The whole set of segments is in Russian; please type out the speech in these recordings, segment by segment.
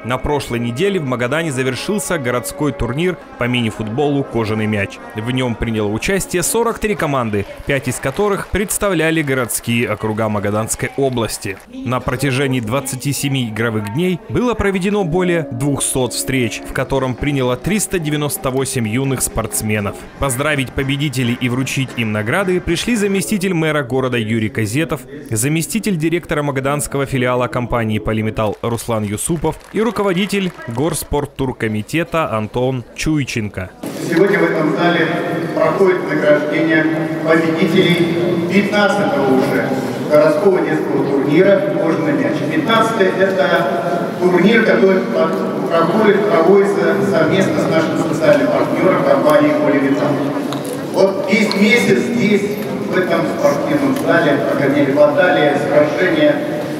На прошлой неделе в Магадане завершился городской турнир по мини-футболу «Кожаный мяч». В нем приняло участие 43 команды, 5 из которых представляли городские округа Магаданской области. На протяжении 27 игровых дней было проведено более 200 встреч, в котором приняло 398 юных спортсменов. Поздравить победителей и вручить им награды пришли заместитель мэра города Юрий Казетов, заместитель директора магаданского филиала компании «Полиметалл» Руслан Юсупов и руководитель Горспорттуркомитета Антон Чуйченко. Сегодня в этом зале проходит награждение победителей 15-го уже городского детского турнира «Кожаный мяч». 15-й – это турнир, который проводится совместно с нашим социальным партнером компанией «Полиметалл». Вот весь месяц здесь, в этом спортивном зале, проходили баталии, сражения,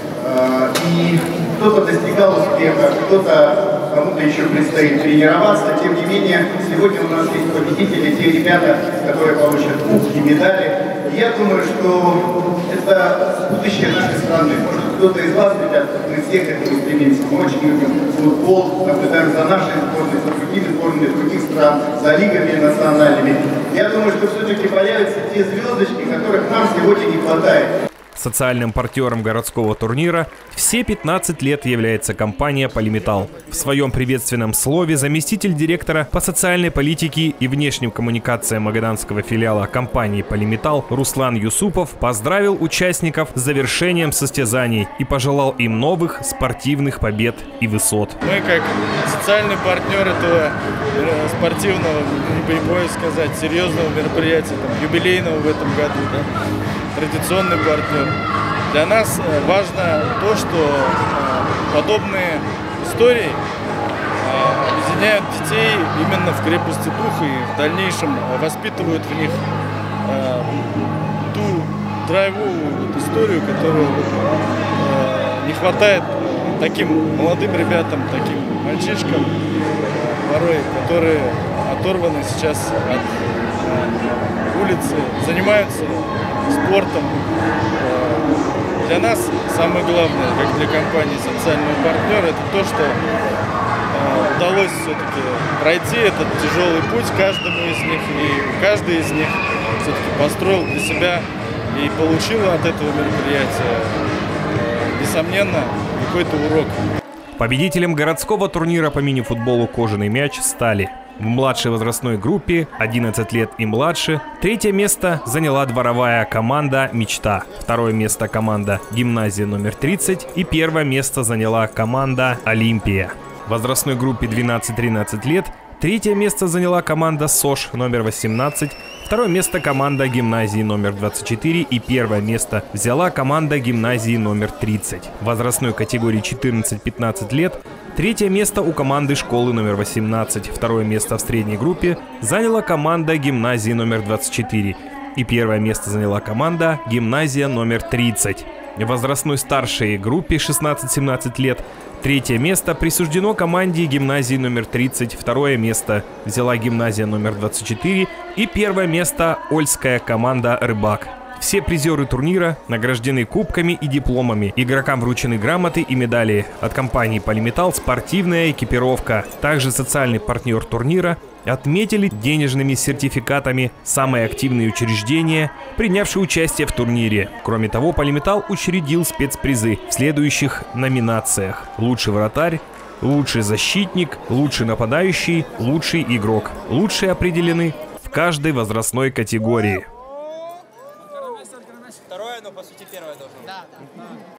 и кто-то достигал успеха, кому-то еще предстоит тренироваться. Тем не менее, сегодня у нас есть победители, те ребята, которые получат кубки, медали. И я думаю, что это будущее нашей страны. Может, кто-то из вас, ребята, мы все к этому стремимся. Мы очень любим футбол, наблюдаем за нашей сборной, за другими сборными других стран, за лигами национальными. Я думаю, что все-таки появятся те звездочки, которых нам сегодня не хватает. Социальным партнером городского турнира все 15 лет является компания «Полиметалл». В своем приветственном слове заместитель директора по социальной политике и внешним коммуникациям магаданского филиала компании «Полиметалл» Руслан Юсупов поздравил участников с завершением состязаний и пожелал им новых спортивных побед и высот. Мы, как социальный партнер этого спортивного, не побоюсь сказать, серьезного мероприятия, юбилейного в этом году, традиционный партнер. Для нас важно то, что подобные истории объединяют детей именно в крепости духа и в дальнейшем воспитывают в них ту драйвовую историю, которую не хватает таким молодым ребятам, таким мальчишкам, порой, которые оторваны сейчас от улицы, занимаются спортом. Для нас самое главное, как для компании социального партнера, это то, что удалось все-таки пройти этот тяжелый путь каждому из них, и каждый из них все-таки построил для себя и получил от этого мероприятия, несомненно, какой-то урок. Победителем городского турнира по мини-футболу «Кожаный мяч» стали: в младшей возрастной группе 11 лет и младше третье место заняла дворовая команда «Мечта», второе место команда «Гимназия номер 30» и первое место заняла команда «Олимпия». В возрастной группе 12-13 лет третье место заняла команда «СОЖ» номер 18, второе место команда «Гимназии номер 24» и первое место взяла команда «Гимназии номер 30». В возрастной категории 14-15 лет третье место у команды школы номер 18, второе место в средней группе заняла команда «Гимназии номер 24» и первое место заняла команда «Гимназия номер 30». В возрастной старшей группе 16-17 лет третье место присуждено команде «Гимназии номер 30», второе место взяла «Гимназия номер 24» и первое место ольская команда «Рыбак». Все призеры турнира награждены кубками и дипломами. Игрокам вручены грамоты и медали. От компании «Полиметалл» спортивная экипировка. Также социальный партнер турнира отметили денежными сертификатами самые активные учреждения, принявшие участие в турнире. Кроме того, «Полиметалл» учредил спецпризы в следующих номинациях: лучший вратарь, лучший защитник, лучший нападающий, лучший игрок. Лучшие определены в каждой возрастной категории. Второе, но по сути первое должно быть. Да.